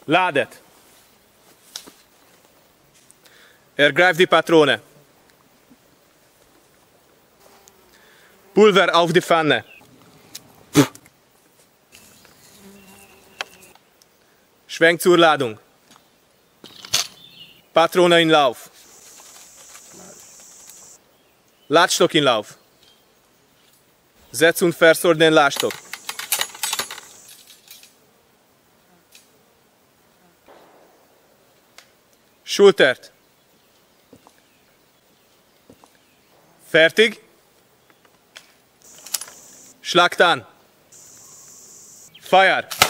Ladet. Ergreif die Patrone. Pulver auf die Pfanne. Schwenk zur Ladung. Patrone in Lauf. Ladstock in Lauf. Setz und versorg den Ladstock. Schultert. Fertig? Schlagt an. Feuer.